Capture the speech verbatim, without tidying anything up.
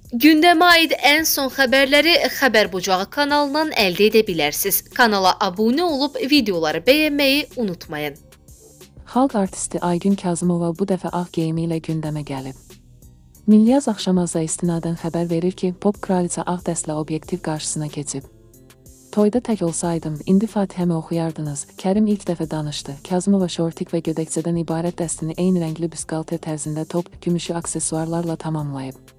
Gündəmə aid ən son xəbərləri Xəbər Bucağı kanalından əldə edə bilərsiniz. Kanala abunə olub videoları bəyənməyi unutmayın. Xalq artisti Aygün Kazımova bu dəfə ağ geyimi ilə gündəmə gəlib. Milyaz Axşamazda istinadən xəbər verir ki, pop kraliça ağ dəstlə obyektiv qarşısına keçib. Toyda tək olsaydım, indi Fatihəmi oxuyardınız. Kərim ilk dəfə danışdı. Kazımova şortik və gödəkçədən ibarət dəstini eyni rəngli büsqalter tərzində top, gümüşü aksesuarlarla tamamlayıb.